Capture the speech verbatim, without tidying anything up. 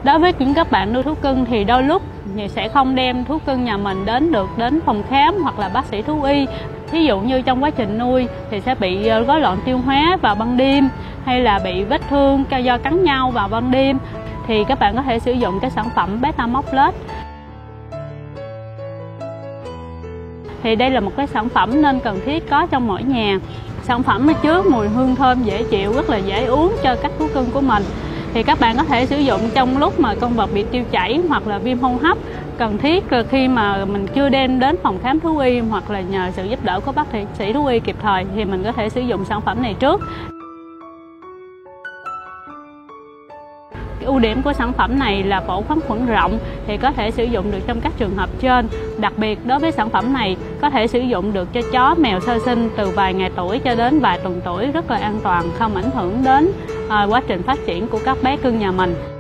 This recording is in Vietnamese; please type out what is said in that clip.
Đối với những các bạn nuôi thú cưng thì đôi lúc thì sẽ không đem thú cưng nhà mình đến được đến phòng khám hoặc là bác sĩ thú y. Ví dụ như trong quá trình nuôi thì sẽ bị rối loạn tiêu hóa vào ban đêm, hay là bị vết thương do cắn nhau vào ban đêm, thì các bạn có thể sử dụng cái sản phẩm Betamoxlet. Thì đây là một cái sản phẩm nên cần thiết có trong mỗi nhà. Sản phẩm nó chứa mùi hương thơm dễ chịu, rất là dễ uống cho các thú cưng của mình. Thì các bạn có thể sử dụng trong lúc mà con vật bị tiêu chảy hoặc là viêm hô hấp. Cần thiết khi mà mình chưa đem đến phòng khám thú y hoặc là nhờ sự giúp đỡ của bác sĩ thú y kịp thời thì mình có thể sử dụng sản phẩm này trước. Ưu điểm của sản phẩm này là phổ kháng khuẩn rộng thì có thể sử dụng được trong các trường hợp trên. Đặc biệt đối với sản phẩm này có thể sử dụng được cho chó mèo sơ sinh từ vài ngày tuổi cho đến vài tuần tuổi, rất là an toàn, không ảnh hưởng đến uh, quá trình phát triển của các bé cưng nhà mình.